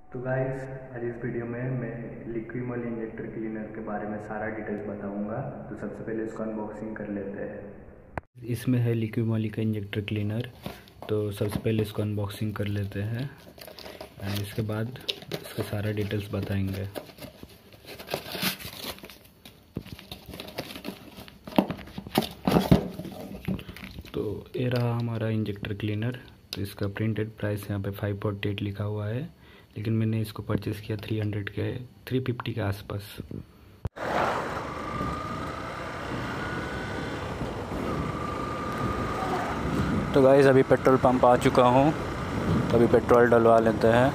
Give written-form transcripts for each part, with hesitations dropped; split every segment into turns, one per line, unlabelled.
तो गाइस, आज इस वीडियो में मैं लिक्विमोल इंजेक्टर क्लीनर के बारे में सारा डिटेल्स बताऊंगा। तो सबसे पहले इसको अनबॉक्सिंग कर लेते हैं। इसमें है लिक्विमोल का इंजेक्टर क्लीनर। तो सबसे पहले इसको अनबॉक्सिंग कर लेते हैं एंड इसके बाद इसका सारा डिटेल्स बताएंगे। तो ये रहा हमारा इंजेक्टर क्लीनर। तो इसका प्रिंटेड प्राइस यहाँ पे 548 लिखा हुआ है, लेकिन मैंने इसको परचेज़ किया 350 के आसपास। तो गाइस, अभी पेट्रोल पंप आ चुका हूँ, तो अभी पेट्रोल डलवा लेते हैं।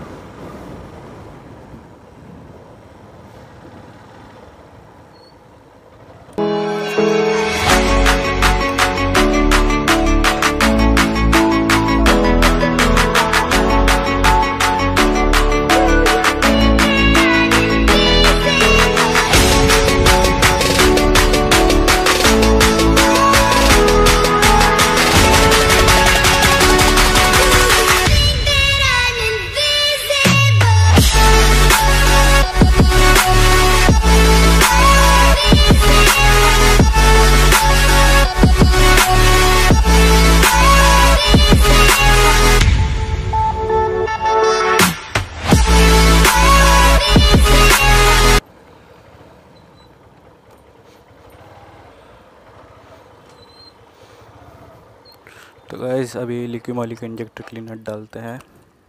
तो गाइस, अभी लिक्विमोल का इंजेक्टर क्लीनर डालते हैं।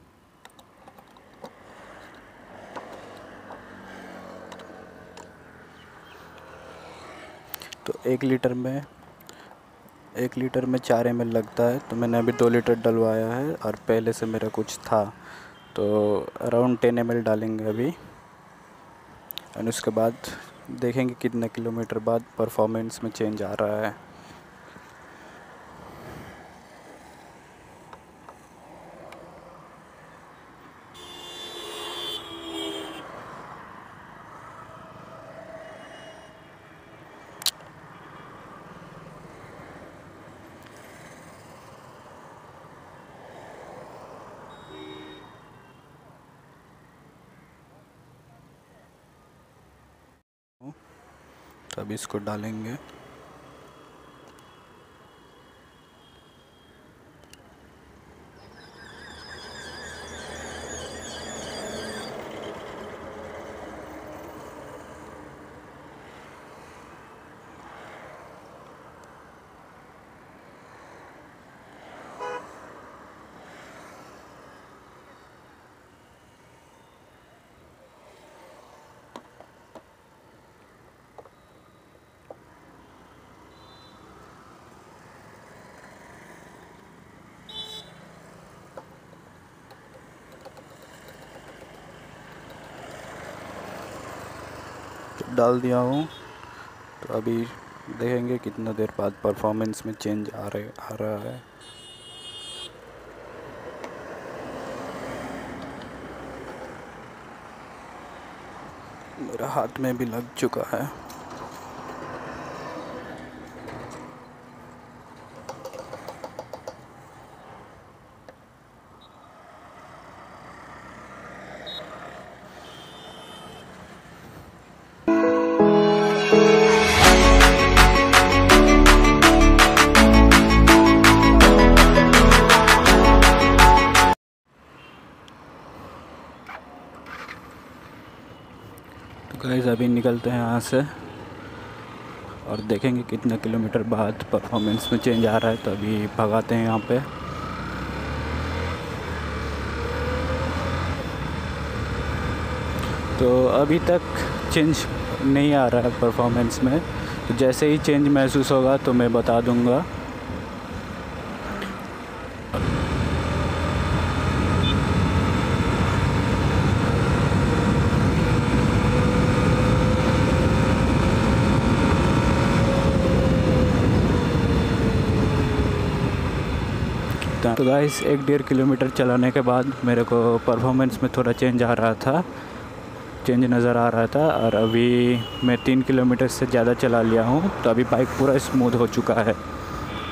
तो 1 लीटर में 4 ml लगता है। तो मैंने अभी 2 लीटर डलवाया है और पहले से मेरा कुछ था, तो अराउंड 10 ml डालेंगे अभी। और उसके बाद देखेंगे कितने किलोमीटर बाद परफॉर्मेंस में चेंज आ रहा है। तो अभी इसको डालेंगे। डाल दिया हूँ। तो अभी देखेंगे कितना देर बाद परफॉर्मेंस में चेंज आ रहा है। मेरा हाथ में भी लग चुका है। तो गाइस, अभी निकलते हैं यहाँ से और देखेंगे कितने किलोमीटर बाद परफॉर्मेंस में चेंज आ रहा है। तो अभी भगाते हैं यहाँ पे। तो अभी तक चेंज नहीं आ रहा है परफॉर्मेंस में। तो जैसे ही चेंज महसूस होगा तो मैं बता दूँगा। तो गाइस, 1-1.5 किलोमीटर चलाने के बाद मेरे को परफॉर्मेंस में थोड़ा चेंज नज़र आ रहा था। और अभी मैं 3 किलोमीटर से ज़्यादा चला लिया हूँ, तो अभी बाइक पूरा स्मूथ हो चुका है।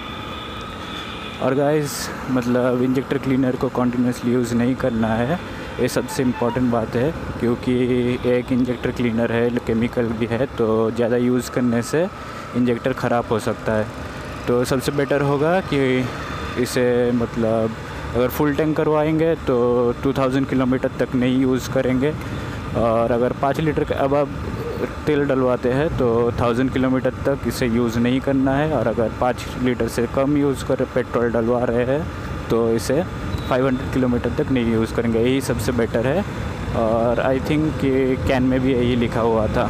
और गाइस, मतलब इंजेक्टर क्लीनर को कंटिन्यूसली यूज़ नहीं करना है। ये सबसे इम्पोर्टेंट बात है, क्योंकि एक इंजेक्टर क्लीनर है, केमिकल भी है, तो ज़्यादा यूज़ करने से इंजेक्टर ख़राब हो सकता है। तो सबसे बेटर होगा कि इसे मतलब अगर फुल टैंक करवाएंगे तो 2000 किलोमीटर तक नहीं यूज़ करेंगे, और अगर 5 लीटर के अब तेल डलवाते हैं तो 1000 किलोमीटर तक इसे यूज़ नहीं करना है, और अगर 5 लीटर से कम यूज़ कर पेट्रोल डलवा रहे हैं तो इसे 500 किलोमीटर तक नहीं यूज़ करेंगे। यही सबसे बेटर है, और आई थिंक कि कैन में भी यही लिखा हुआ था।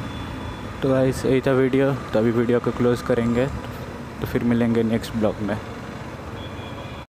तो गाइस यही था वीडियो, तो अभी वीडियो को क्लोज़ करेंगे, तो फिर मिलेंगे नेक्स्ट ब्लॉग में।